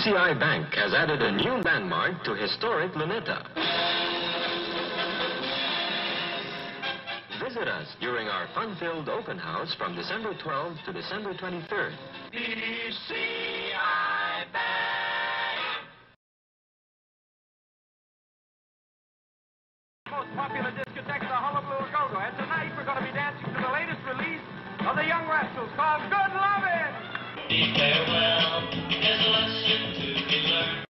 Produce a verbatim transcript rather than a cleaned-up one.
C I Bank has added a new landmark to historic Luneta. Visit us during our fun-filled open house from December twelfth to December twenty-third. P C I Bank. Most popular discotheque, the Hullabaloo Go-Go. And tonight we're going to be dancing to the latest release of the Young Rascals called Good Lovin'. Be farewell, there's a lesson to be learned.